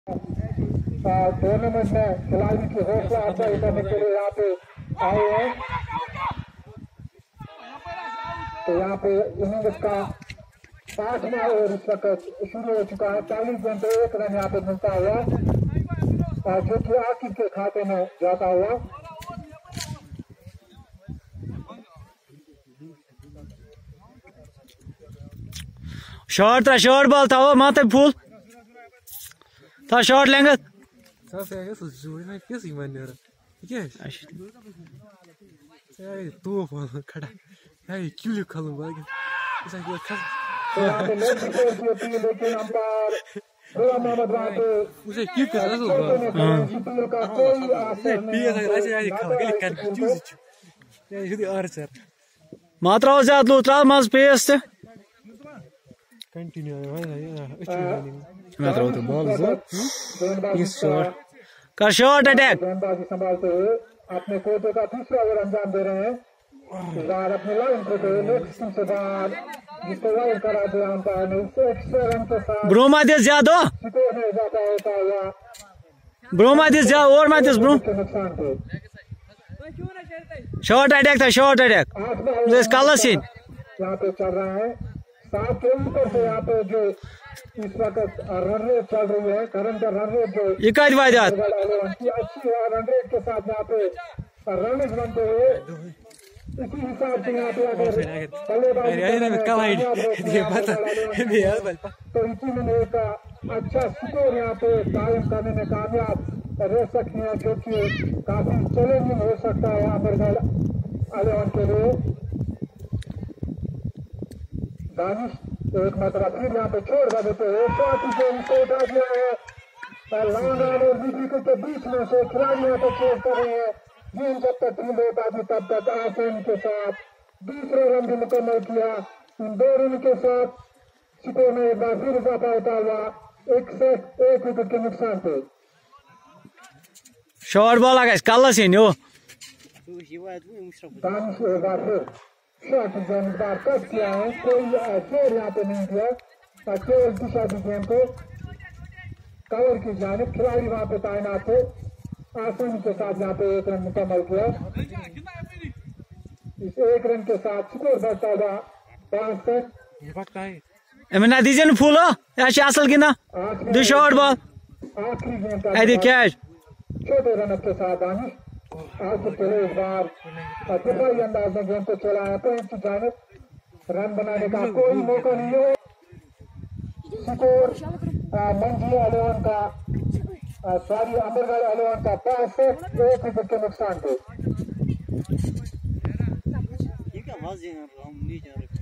Tournament में खिलाड़ी की हौसला अफजाई करने के लिए यहाँ पे आए हैं। तो यहाँ पे इनिंग्स का 5वां ओवर इस वक्त शुरू हो चुका है। 40 रन पे 1 रन यहाँ पे मिलता हुआ जो कि आकिब के खाते में जाता हुआ। शॉर्ट बॉल था वो माथे फूल था शॉर्ट लेंगे मात्रा ज्यादा लूत मज पेस से कंटिन्यू कर शॉट अटैक संभालते हुए अपने कोचे का तीसरा ओवर अंजाम दे रहे हैं। इस बार अपने लाइन को से बाहर जिसको वाइड करा दिया अंपायर ने 100 रन के साथ ब्रोमा दिस ज्यादा होता हुआ ब्रोमा दिस जा और मैं दिस ब्रो नुकसान पे शॉट अटैक था shot attack this colour scene यहाँ पे चल रहा है 7 के ऊपर से यहाँ पे जो इस वक्त रन रेट चल रही है करंट रन रेट जो ये कद वायदात अच्छी रन रेट के साथ यहाँ पे रन बनते हुए इसी हिसाब से यहाँ पे अगर तो इसी में एक अच्छा स्कोर यहाँ पे कायम करने में कामयाब रह सकते हैं जो कि काफी चैलेंजिंग हो सकता है अमरगढ़ 11 के लिए। दानिश एक मतलब फिर यहाँ पे छोड़ देते हैं शॉट को उठा दिया है लॉन्ग ऑन और विकेट के बीच में से खिलाड़ी यहाँ पे चेज कर रहे हैं। गेंद जब तक टीम लेता थी तब तक आसान के साथ दूसरे रन भी मुकम्मल किया। इन 2 रन के साथ स्कोर में एक बार फिर इजाफा होता हुआ 1 विकेट के नुकसान पे शॉर्ट बॉल आ गया कलर सीन यो दानिश एक बार फिर शॉट बार कट किया है कोई शेर यहाँ पे नहीं किया केवल दिशा दी गेम को कवर की जानिब खिलाड़ी वहां पे तैनात थे आसानी के साथ यहाँ पे 1 रन मुकम्मल किया। इस 1 रन के साथ स्कोर बढ़ता हुआ 5 तक नतीजे फूल असल गिना दो शॉर्ट बॉल आखिरी गेम का कैच छोटे रन के साथ दानिश आज से पहले इस बार दिफाई अंदाज में गेम को चलाया पॉइंट की जानिब रन बनाने का कोई मौका नहीं है। स्कोर मंजी 11 का अमरगढ़ 11 का 5 1 विकेट के नुकसान पे